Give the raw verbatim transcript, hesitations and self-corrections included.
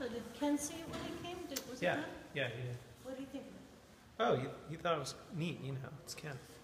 So did Ken see it when he came? Did, was Yeah, it done? yeah, he did. What do you think of it? Oh, you, you thought it was neat, you know, it's Ken.